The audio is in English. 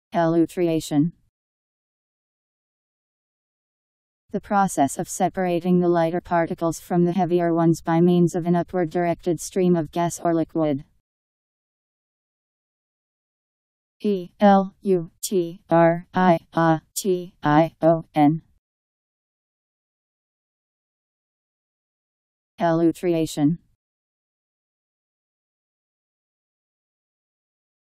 Elutriation. The process of separating the lighter particles from the heavier ones by means of an upward directed stream of gas or liquid. Elutriation. Elutriation.